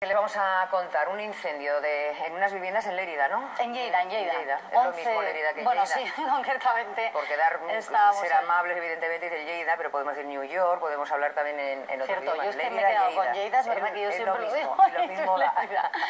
Les vamos a contar un incendio en unas viviendas en Lérida, ¿no? En Lleida. Es lo mismo Lérida que bueno, Lleida. Sí, concretamente. Porque ser ahí. amables, evidentemente, es el Lleida, pero podemos decir New York, podemos hablar también en otro Cierto, idioma. yo es que Lérida, me he quedado Lleida. con Lleida, es verdad que yo siempre lo digo. Y lo mismo da.